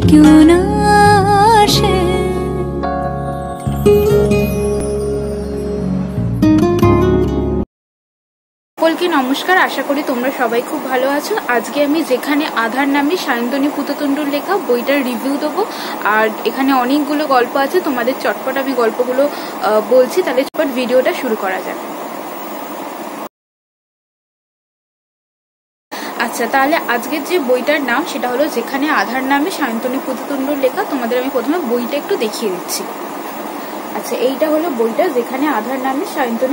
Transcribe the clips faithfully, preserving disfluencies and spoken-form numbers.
क्यों ना আসে। সকলকে নমস্কার, আশা করি তোমরা সবাই খুব ভালো আছো। আজকে আমি যেখানে আধার নামে সায়ন্তনী পুততুণ্ডুর লেখা বইটার রিভিউ দেবো। আর এখানে অনেকগুলো গল্প আছে, তোমাদের চটপট আমি গল্পগুলো বলছি, তাহলে চটপট ভিডিওটা শুরু করা যাক। আচ্ছা, তাহলে আজকের যে বইটার নাম সেটা হলো যেখানে আধার নামে সায়ন্তনী পুততুণ্ডুর লেখা। তোমাদের আমি প্রথমে বইটা একটু দেখিয়ে দিচ্ছি। আচ্ছা, এইটা হলো বইটা যেখানে আধার নামে সায়ন্তনী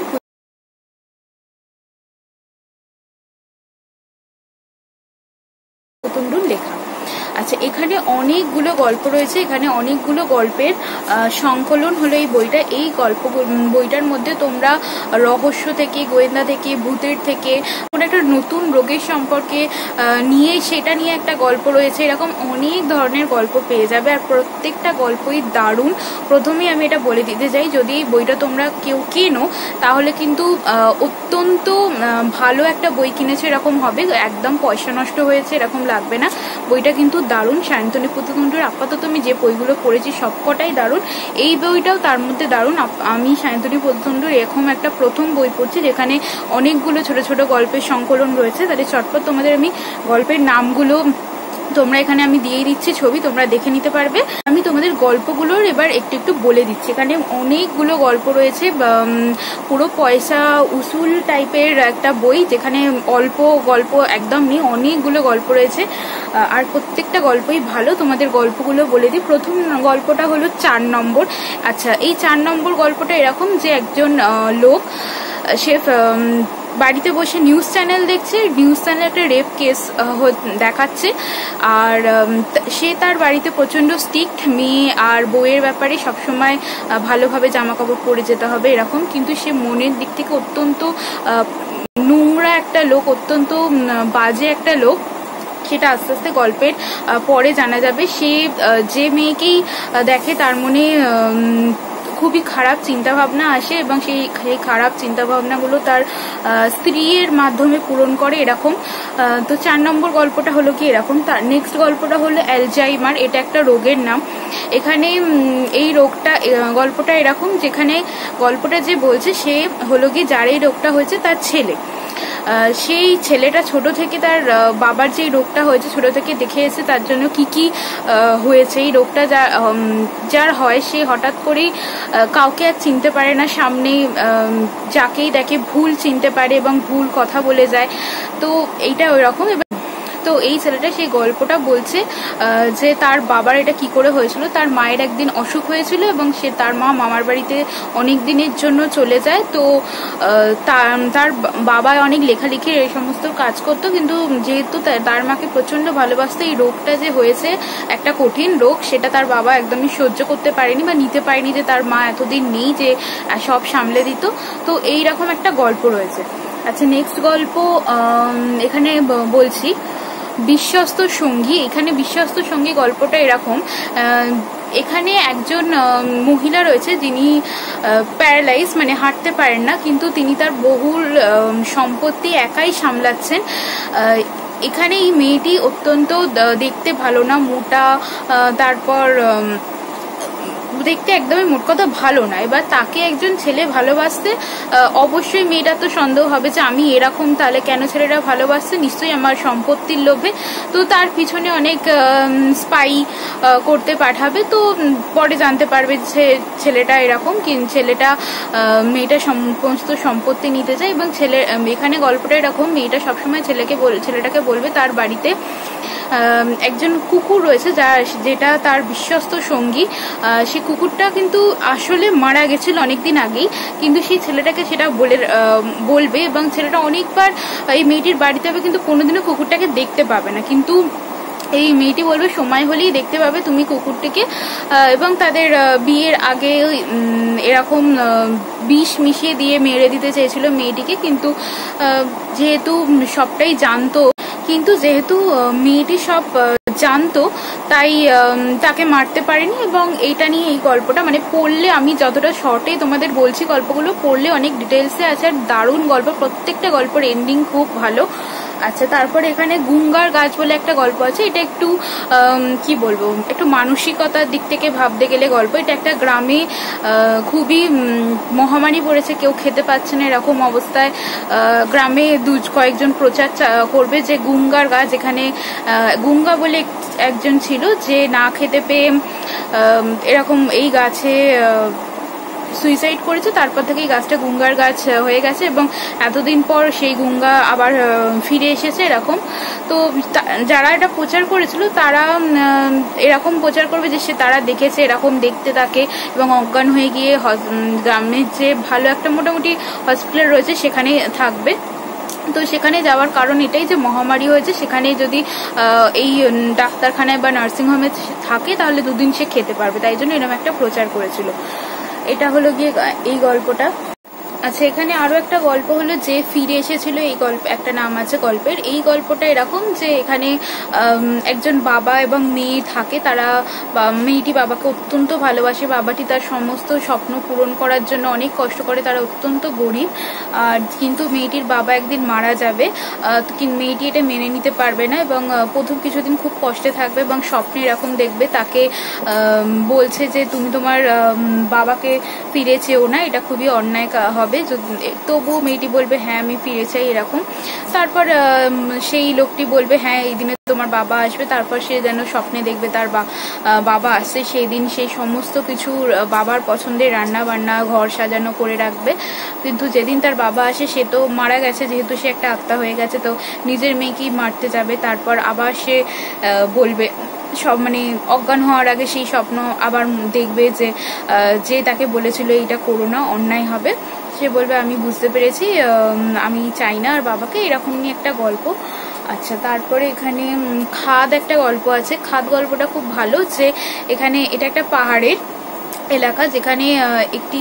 পুততুণ্ডুর লেখা। আচ্ছা, এখানে অনেকগুলো গল্প রয়েছে, এখানে অনেকগুলো গল্পের সংকলন হলো এই বইটা। এই গল্প বইটার মধ্যে তোমরা রহস্য থেকে, গোয়েন্দা থেকে, ভূতের থেকে, কোনো একটা নতুন রোগের সম্পর্কে নিয়ে সেটা নিয়ে একটা গল্প রয়েছে, এরকম অনেক ধরনের গল্প পেয়ে যাবে। আর প্রত্যেকটা গল্পই দারুণ। প্রথমেই আমি এটা বলে দিতে চাই, যদি এই বইটা তোমরা কেউ কেনো তাহলে কিন্তু অত্যন্ত ভালো একটা বই কিনেছে এরকম হবে, একদম পয়সা নষ্ট হয়েছে এরকম লাগবে না। বইটা কিন্তু দারুণ। সায়ন্তনী পুততুণ্ডুর আপাতত আমি যে বইগুলো পড়েছি সবকটাই দারুণ, এই বইটাও তার মধ্যে দারুণ। আমি সায়ন্তনী পুততুণ্ডুর এরকম একটা প্রথম বই পড়ছি যেখানে অনেকগুলো ছোট ছোট গল্পের সংকলন রয়েছে। তাহলে চটপট তোমাদের আমি গল্পের নামগুলো তোমরা এখানে আমি দিয়ে দিচ্ছি, ছবি তোমরা দেখে নিতে পারবে। আমি তোমাদের গল্পগুলোর এবার একটু একটু বলে দিচ্ছি। এখানে অনেকগুলো গল্প রয়েছে, পুরো পয়সা উসুল টাইপের একটা বই, যেখানে অল্প গল্প একদম নেই, অনেকগুলো গল্প রয়েছে আর প্রত্যেকটা গল্পই ভালো। তোমাদের গল্পগুলো বলে দিই। প্রথম গল্পটা হলো চার নম্বর। আচ্ছা, এই চার নম্বর গল্পটা এরকম যে একজন লোক, সে বাড়িতে বসে নিউজ চ্যানেল দেখছে। নিউজ চ্যানেলে একটা রেপ কেস দেখাচ্ছে আর সে তার বাড়িতে প্রচন্ড স্ট্রিক্ট, মেয়ে আর বউয়ের ব্যাপারে সবসময় ভালোভাবে জামা কাপড় পরে যেতে হবে এরকম, কিন্তু সে মনের দিক থেকে অত্যন্ত নোংরা একটা লোক, অত্যন্ত বাজে একটা লোক। সেটা আস্তে আস্তে গল্পের পরে জানা যাবে। সে যে মেয়েকেই দেখে তার মনে খুবই খারাপ চিন্তা ভাবনা আসে এবং সেই সেই খারাপ চিন্তা ভাবনাগুলো তার স্ত্রীর মাধ্যমে পূরণ করে এরকম। তো চার নম্বর গল্পটা হলো কি এরকম। তার নেক্সট গল্পটা হলো অ্যালজাইমার। এটা একটা রোগের নাম। এখানে এই রোগটা গল্পটা এরকম, যেখানে গল্পটা যে বলছে সে হলো কি, যার এই রোগটা হয়েছে তার ছেলে। সেই ছেলেটা ছোট থেকে তার বাবার যে রোগটা হয়েছে ছোট থেকে দেখে এসে তার জন্য কি কি হয়েছে। এই রোগটা যার যার হয় সে হঠাৎ করেই কাউকে আর চিনতে পারে না, সামনে যাকেই দেখে ভুল চিনতে পারে এবং ভুল কথা বলে যায়। তো এইটা ওই রকম। তো এই ছেলেটা সেই গল্পটা বলছে যে তার বাবার এটা কি করে হয়েছিল। তার মায়ের একদিন অসুখ হয়েছিল এবং সে তার মা মামার বাড়িতে অনেক দিনের জন্য চলে যায়। তো তার বাবা অনেক লেখালেখির এই সমস্ত কাজ করতো, কিন্তু যেহেতু তার মাকে প্রচন্ড ভালোবাসতো, এই রোগটা যে হয়েছে একটা কঠিন রোগ, সেটা তার বাবা একদমই সহ্য করতে পারেনি বা নিতে পারেনি যে তার মা এতদিন নেই, যে সব সামলে দিত। তো এইরকম একটা গল্প রয়েছে। আচ্ছা, নেক্সট গল্প এখানে বলছি বিশ্বস্ত সঙ্গী। এখানে বিশ্বস্ত সঙ্গী গল্পটা এরকম, এখানে একজন মহিলা রয়েছে যিনি প্যারালাইজ, মানে হাঁটতে পারেন না, কিন্তু তিনি তার বহুল সম্পত্তি একাই সামলাচ্ছেন। এখানে এই মেয়েটি অত্যন্ত দেখতে ভালো না, মোটা, তারপর দেখতে একদমই মোট কথা ভালো না। এবার তাকে একজন ছেলে ভালোবাসতে, অবশ্যই মেয়েটা তো সন্দেহ হবে যে আমি এরকম, তাহলে কেন ছেলেটা ভালোবাসছে, নিশ্চয়ই আমার সম্পত্তির লোভে। তো তার পিছনে অনেক স্পাই করতে পাঠাবে। তো পরে জানতে পারবে যে ছেলেটা এরকম, ছেলেটা মেয়েটা সমস্ত সম্পত্তি নিতে চায়। এবং ছেলে এখানে গল্পটা এরকম, মেয়েটা সবসময় ছেলেকে ছেলেটাকে বলবে তার বাড়িতে একজন কুকুর রয়েছে যা যেটা তার বিশ্বস্ত সঙ্গী। সে কুকুরটা কিন্তু আসলে মারা গেছিল অনেকদিন আগেই, কিন্তু সেই ছেলেটাকে সেটা বলে বলবে এবং ছেলেটা অনেকবার এই মেয়েটির বাড়িতে হবে, কিন্তু কোনোদিনও কুকুরটাকে দেখতে পাবে না। কিন্তু এই মেয়েটি বলবে সময় হলেই দেখতে পাবে তুমি কুকুরটিকে। এবং তাদের বিয়ের আগে এরকম বিষ মিশিয়ে দিয়ে মেরে দিতে চেয়েছিল মেয়েটিকে, কিন্তু যেহেতু সবটাই জানতো কিন্তু যেহেতু মেয়েটি সব জানতো তাই তাকে মারতে পারেনি। এবং এইটা নিয়ে এই গল্পটা, মানে পড়লে আমি যতটা শর্টে তোমাদের বলছি, গল্পগুলো পড়লে অনেক ডিটেলসে আছে আর দারুণ গল্প। প্রত্যেকটা গল্পের এন্ডিং খুব ভালো। আচ্ছা, তারপরে এখানে গুঙ্গার গাছ বলে একটা গল্প আছে। এটা একটু কি বলবো, একটু মানসিকতার দিক থেকে ভাবতে গেলে গল্প। এটা একটা গ্রামে খুবই মহামারী পড়েছে, কেউ খেতে পাচ্ছে না, এরকম অবস্থায় গ্রামে দু কয়েকজন প্রচার করবে যে গুঙ্গার গাছ, এখানে গুঙ্গা বলে একজন ছিল যে না খেতে পেয়ে এরকম এই গাছে সুইসাইড করেছে। তারপর থেকে এই গাছটা গুঙ্গার গাছ হয়ে গেছে এবং এতদিন পর সেই গুঙ্গা আবার ফিরে এসেছে এরকম। তো যারা এটা প্রচার করেছিল তারা এরকম প্রচার করবে যে সে তারা দেখেছে, এরকম দেখতে থাকে এবং অজ্ঞান হয়ে গিয়ে গ্রামের যে ভালো একটা মোটামুটি হসপিটাল রয়েছে সেখানে থাকবে। তো সেখানে যাওয়ার কারণ এটাই যে মহামারী হয়েছে, সেখানে যদি এই ডাক্তারখানায় বা নার্সিংহোমে থাকে তাহলে দুদিন সে খেতে পারবে, তাই জন্য এরকম একটা প্রচার করেছিল। এটা হলো গিয়ে এই গল্পটা। আচ্ছা, এখানে আরো একটা গল্প হলো যে ফিরে এসেছিল, এই গল্প একটা নাম আছে গল্পের। এই গল্পটা এরকম যে এখানে একজন বাবা এবং মেয়ে থাকে, তারা মেয়েটি বাবাকে অত্যন্ত ভালোবাসে, বাবাটি তার সমস্ত স্বপ্ন পূরণ করার জন্য অনেক কষ্ট করে, তারা অত্যন্ত গরিব। আর কিন্তু মেয়েটির বাবা একদিন মারা যাবে, মেয়েটি এটা মেনে নিতে পারবে না এবং প্রথম কিছুদিন খুব কষ্টে থাকবে এবং স্বপ্নে এরকম দেখবে তাকে বলছে যে তুমি তোমার বাবাকে ফিরে চেও না, এটা খুবই অন্যায় হবে। তবুও মেয়েটি বলবে হ্যাঁ আমি ফিরে চাই এরকম। তারপর সেই লোকটি বলবে হ্যাঁ এই দিনে তোমার বাবা আসবে। তারপর সে যেন স্বপ্নে দেখবে তার বাবা আসছে, সেই দিন সেই সমস্ত কিছু বাবার পছন্দের রান্না বান্না ঘর সাজানো করে রাখবে। কিন্তু যেদিন তার বাবা আসে সে তো মারা গেছে, যেহেতু সে একটা আত্মা হয়ে গেছে, তো নিজের মেয়েকেই মারতে যাবে। তারপর আবার সে বলবে সব মানে অজ্ঞান হওয়ার আগে সেই স্বপ্ন আবার দেখবে যে যে তাকে বলেছিল এইটা করো না, অন্যায় হবে। সে বলবে আমি বুঝতে পেরেছি, আমি চাই না আর বাবাকে, এরকম নিয়ে একটা গল্প। আচ্ছা, তারপরে এখানে খাদ একটা গল্প আছে। খাদ গল্পটা খুব ভালো, যে এখানে এটা একটা পাহাড়ের এলাকা যেখানে একটি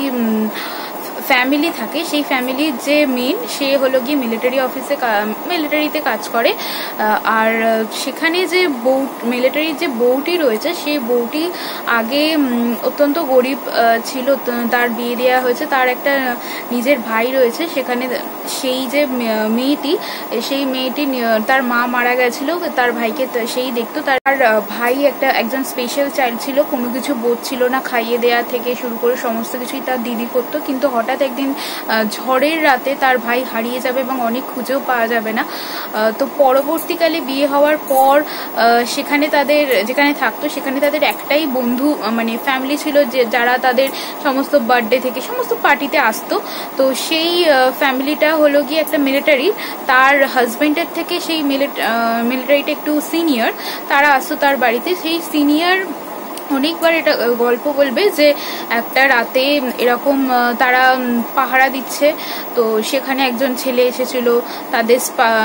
ফ্যামিলি থাকে। সেই ফ্যামিলির যে মেন সে হলো গিয়ে মিলিটারি অফিসে মিলিটারিতে কাজ করে। আর সেখানে যে বউ মিলিটারির যে বউটি রয়েছে সেই বউটি আগে অত্যন্ত গরিব ছিল, তার বিয়ে দেওয়া হয়েছে, তার একটা নিজের ভাই রয়েছে সেখানে। সেই যে মেয়েটি সেই মেয়েটি তার মা মারা গেছিল, তার ভাইকে সেই দেখতো। তার ভাই একটা একজন স্পেশাল চাইল্ড ছিল, কোনো কিছু বোধ ছিল না, খাইয়ে দেওয়া থেকে শুরু করে সমস্ত কিছুই তার দিদি করতো। কিন্তু হঠাৎ একদিন ঝড়ের রাতে তার ভাই হারিয়ে যাবে এবং অনেক খুঁজেও পাওয়া যাবে না। তো পরবর্তীকালে বিয়ে হওয়ার পর সেখানে তাদের যেখানে থাকতো সেখানে তাদের একটাই বন্ধু মানে ফ্যামিলি ছিল, যে যারা তাদের সমস্ত বার্থডে থেকে সমস্ত পার্টিতে আসতো। তো সেই ফ্যামিলিটা হলো গিয়ে একটা মিলিটারি, তার হাজবেন্ডের থেকে সেই মিলিটারিটা একটু সিনিয়র, তারা আসতো তার বাড়িতে। সেই সিনিয়র অনেকবার এটা গল্প বলবে যে একটা রাতে এরকম তারা পাহারা দিচ্ছে, তো সেখানে একজন ছেলে এসেছিল, তাদের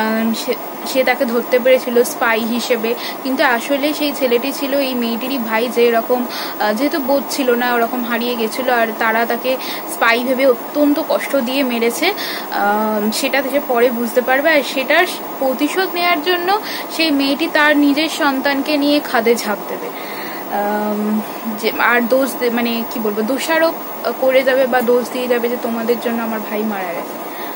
সে তাকে ধরতে পেরেছিল স্পাই হিসেবে, কিন্তু আসলে সেই ছেলেটি ছিল এই মেয়েটিরই ভাই, যে এরকম যেহেতু বোধ ছিল না ওরকম হারিয়ে গেছিল, আর তারা তাকে স্পাই ভেবে অত্যন্ত কষ্ট দিয়ে মেরেছে। সেটা সে পরে বুঝতে পারবে, আর সেটার প্রতিশোধ নেওয়ার জন্য সেই মেয়েটি তার নিজের সন্তানকে নিয়ে খাদে ঝাঁপ দেবে। আর দোষ মানে কি বলবো, দোষারোপ করে যাবে বা দোষ দিয়ে যাবে যে তোমাদের জন্য আমার ভাই মারা গেছে।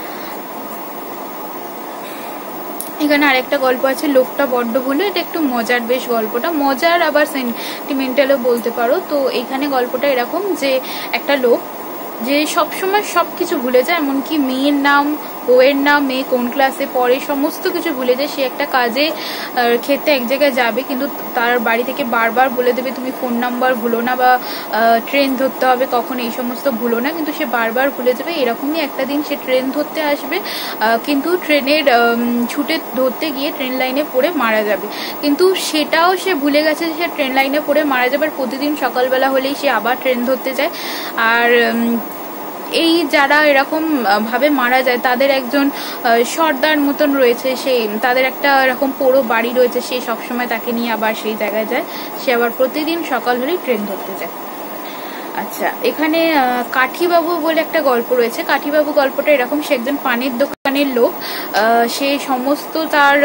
এখানে আরেকটা গল্প আছে লোকটা বড্ড ভুলো। এটা একটু মজার বেশ, গল্পটা মজার আবার সেন্টিমেন্টালও বলতে পারো। তো এইখানে গল্পটা এরকম যে একটা লোক যে সবসময় সব কিছু ভুলে যায়, এমনকি মেয়ের নাম, বউয়ের নাম, মেয়ে কোন ক্লাসে পড়ে, সমস্ত কিছু ভুলে যায়। সে একটা কাজে খেতে এক জায়গায় যাবে, কিন্তু তার বাড়ি থেকে বারবার বলে দেবে তুমি ফোন নাম্বার ভুলো না বা ট্রেন ধরতে হবে কখন, এই সমস্ত ভুলো না, কিন্তু সে বারবার ভুলে যাবে। এরকমই একটা দিন সে ট্রেন ধরতে আসবে, কিন্তু ট্রেনের ছুটে ধরতে গিয়ে ট্রেন লাইনে পড়ে মারা যাবে। কিন্তু সেটাও সে ভুলে গেছে যে সে ট্রেন লাইনে পড়ে মারা যাবে। আর প্রতিদিন সকালবেলা হলেই সে আবার ট্রেন ধরতে যায়। আর এই যারা এরকম ভাবে মারা যায় তাদের একজন সর্দার মতন রয়েছে, সেই তাদের একটা এরকম পুরো বাড়ি রয়েছে, সে সবসময় তাকে নিয়ে আবার সেই জায়গায় যায়। সে আবার প্রতিদিন সকাল হলেই ট্রেন ধরতে যায়। আচ্ছা, এখানে কাঠিবাবু বলে একটা গল্প রয়েছে। কাঠিবাবু গল্পটা এরকম, সে একজন পানের দোকানের লোক। সে সমস্ত তার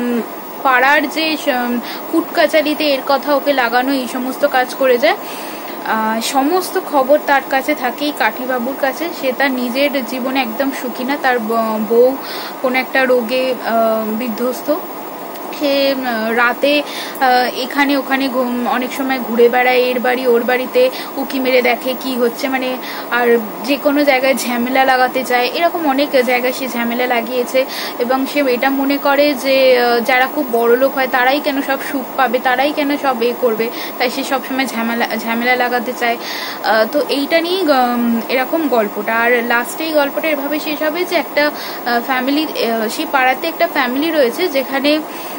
পাড়ার যে কুটকাচারিতে এর কথা ওকে লাগানো এই সমস্ত কাজ করে যায়। সমস্ত খবর তার কাছে থাকেই কাঠিবাবুর কাছে। সে তার নিজের জীবনে একদম সুখী না, তার বউ কোনো একটা রোগে বিধ্বস্ত, সে রাতে এখানে ওখানে অনেক সময় ঘুরে বেড়ায়, এর বাড়ি ওর বাড়িতে উকি মেরে দেখে কি হচ্ছে, মানে আর যে কোনো জায়গায় ঝামেলা লাগাতে চায়, এরকম অনেক জায়গায় সে ঝামেলা লাগিয়েছে। এবং সে এটা মনে করে যে যারা খুব বড় লোক হয় তারাই কেন সব সুখ পাবে, তারাই কেন সব এ করবে, তাই সে সবসময় ঝামেলা ঝামেলা লাগাতে চায়। তো এইটা নিয়েই এরকম গল্পটা। আর লাস্টে এই গল্পটা এভাবে শেষ হবে যে একটা ফ্যামিলি, সেই পাড়াতে একটা ফ্যামিলি রয়েছে যেখানে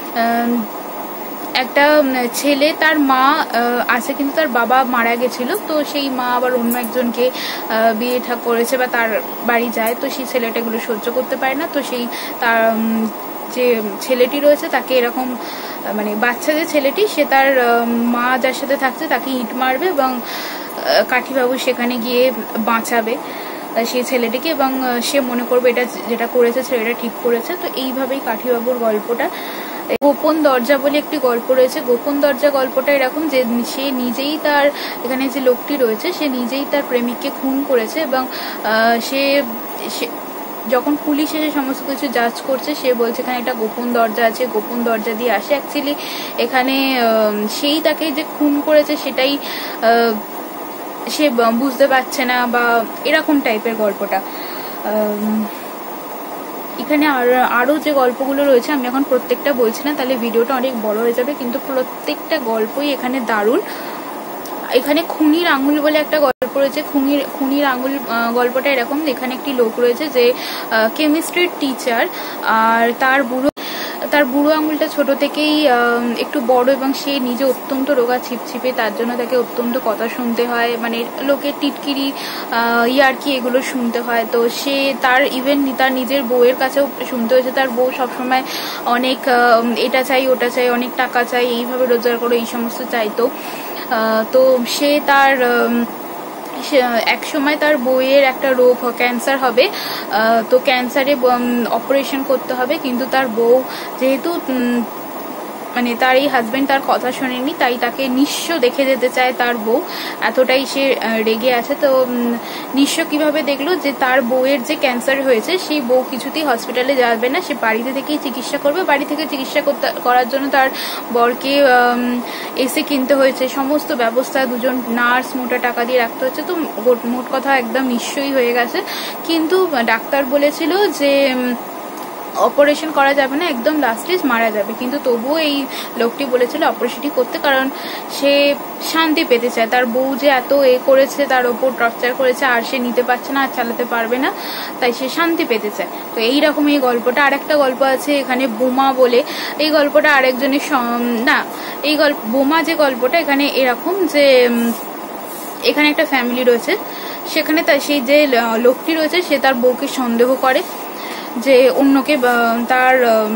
একটা ছেলে, তার মা আছে কিন্তু তার বাবা মারা গেছিল, তো সেই মা আবার অন্য একজনকে বিয়ে ঠিক করেছে বা তার বাড়ি যায়, তো সেই ছেলেটা এগুলো সহ্য করতে পারে না। তো সেই তার যে ছেলেটি রয়েছে তাকে এরকম, মানে বাচ্চা যে ছেলেটি, সে তার মা যার সাথে থাকছে তাকে ইট মারবে এবং কাঠিবাবু সেখানে গিয়ে বাঁচাবে সেই ছেলেটিকে, এবং সে মনে করবে এটা যেটা করেছে ছেলেটা ঠিক করেছে। তো এইভাবেই কাঠিবাবুর গল্পটা। গোপন দরজা বলে একটি গল্প রয়েছে। গোপন দরজা গল্পটা এরকম যে সে নিজেই তার, এখানে যে লোকটি রয়েছে সে নিজেই তার প্রেমিককে খুন করেছে, এবং সে যখন পুলিশ এসে সমস্ত কিছু জাজ করছে সে বলছে এখানে একটা গোপন দরজা আছে, গোপন দরজা দিয়ে আসে। অ্যাকচুয়ালি এখানে সেই তাকে যে খুন করেছে সেটাই সে বুঝতে পারছে না, বা এরকম টাইপের গল্পটা। এখানে আর আরও যে গল্পগুলো রয়েছে আমি এখন প্রত্যেকটা বলছি না, তাহলে ভিডিওটা অনেক বড় হয়ে যাবে, কিন্তু প্রত্যেকটা গল্পই এখানে দারুণ। এখানে খুনির আঙুল বলে একটা গল্প রয়েছে। খুনির খুনির আঙুল গল্পটা এরকম, এখানে একটি লোক রয়েছে যে কেমিস্ট্রির টিচার, আর তার বুড়ো তার বুড়ো আঙুলটা ছোট থেকেই একটু বড়, এবং সে নিজে অত্যন্ত রোগা ছিপছিপে, তার জন্য তাকে অত্যন্ত কথা শুনতে হয়, মানে লোকের টিটকিরি ইয়ার্কি এগুলো শুনতে হয়। তো সে তার ইভেন তার নিজের বউয়ের কাছেও শুনতে হয়েছে, তার বউ সবসময় অনেক এটা চাই ওটা চাই, অনেক টাকা চাই, এইভাবে রোজগার করো, এই সমস্ত চাইতো। তো সে তার এক সময় তার বউয়ের একটা রোগ, ক্যান্সার হবে, তো ক্যান্সারে অপারেশন করতে হবে, কিন্তু তার বউ যেহেতু মানে তার এই হাজবেন্ড তার কথা শোনেনি, তাই তাকে নিঃস্ব দেখে যেতে চায় তার বউ, এতটাই সে রেগে আছে। তো নিঃস্ব কিভাবে দেখলো, যে তার বউয়ের যে ক্যান্সার হয়েছে সেই বউ কিছুতেই হসপিটালে যাবে না, সে বাড়িতে থেকেই চিকিৎসা করবে। বাড়ি থেকে চিকিৎসা করতে করার জন্য তার বরকে এসে কিনতে হয়েছে, সমস্ত ব্যবস্থা, দুজন নার্স, মোটা টাকা দিয়ে রাখতে হচ্ছে। তো মোট কথা একদম নিঃস্বই হয়ে গেছে। কিন্তু ডাক্তার বলেছিল যে অপারেশন করা যাবে না, একদম লাস্ট স্টেজ মারা যাবে, কিন্তু তবুও এই লোকটি বলেছিল অপারেশনটি করতে, কারণ সে শান্তি পেতে চায়। তার বউ যে এত এ করেছে, তার ওপর টর্চার করেছে, আর সে নিতে পারছে না, আর চালাতে পারবে না, তাই সে শান্তি পেতে চায়। তো এইরকম এই গল্পটা। আর একটা গল্প আছে এখানে বোমা বলে, এই গল্পটা আরেকজনের না, এই গল্প বোমা যে গল্পটা এখানে এরকম যে এখানে একটা ফ্যামিলি রয়েছে, সেখানে তার সেই যে লোকটি রয়েছে সে তার বউকে সন্দেহ করে যে অন্যকে, তার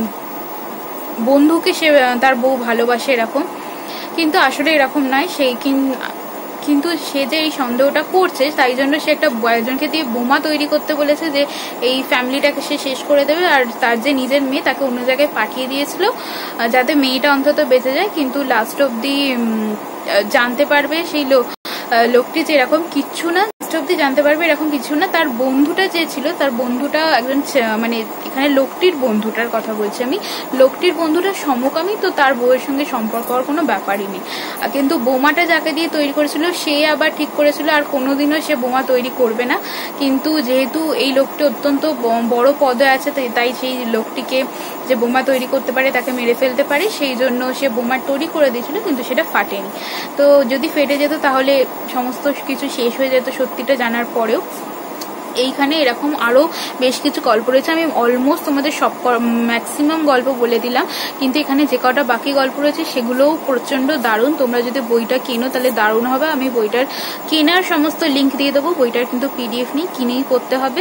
বন্ধুকে সে তার বউ ভালোবাসে এরকম, কিন্তু আসলে এরকম নয়। সেই কিন্তু সে যে এই সন্দেহটা করছে তাই জন্য সে একটা একজনকে দিয়ে বোমা তৈরি করতে বলেছে যে এই ফ্যামিলিটাকে সে শেষ করে দেবে। আর তার যে নিজের মেয়ে তাকে অন্য জায়গায় পাঠিয়ে দিয়েছিল যাতে মেয়েটা অন্তত বেঁচে যায়, কিন্তু লাস্ট অব্দি জানতে পারবে সেই লোক লোকটি যে এরকম কিচ্ছু না, অব্দি জানতে পারবে এরকম কিছু না। তার বন্ধুটা যে ছিল, তার বন্ধুটা একজন, মানে এখানে লোকটির বন্ধুটার কথা বলছি আমি, লোকটির বন্ধুটা সমকামী, তো তার বউয়ের সঙ্গে সম্পর্ক হওয়ার কোনো ব্যাপারই নেই। কিন্তু বোমাটা যাকে দিয়ে তৈরি করেছিল সে আবার ঠিক করেছিল আর কোনোদিনও সে বোমা তৈরি করবে না, কিন্তু যেহেতু এই লোকটি অত্যন্ত বড় পদে আছে তাই সেই লোকটিকে যে বোমা তৈরি করতে পারে তাকে মেরে ফেলতে পারে, সেই জন্য সে বোমা তৈরি করে দিয়েছিল, কিন্তু সেটা ফাটেনি। তো যদি ফেটে যেত তাহলে সমস্ত কিছু শেষ হয়ে যেত সত্যিটা জানার পরেও। এইখানে এরকম আরো বেশ কিছু গল্প রয়েছে, আমি অলমোস্ট তোমাদের সব ম্যাক্সিমাম গল্প বলে দিলাম, কিন্তু এখানে যে কটা বাকি গল্প রয়েছে সেগুলোও প্রচন্ড দারুণ। তোমরা যদি বইটা কেনো তাহলে দারুণ হবে। আমি বইটার কেনার সমস্ত লিঙ্ক দিয়ে দেবো, বইটার কিন্তু পিডিএফ নেই, কিনেই পড়তে হবে।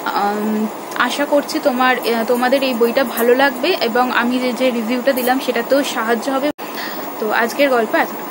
আশা করছি তোমার তোমাদের এই বইটা ভালো লাগবে এবং আমি যে রিভিউটা দিলাম সেটাতেও সাহায্য হবে। তো আজকের গল্প এত।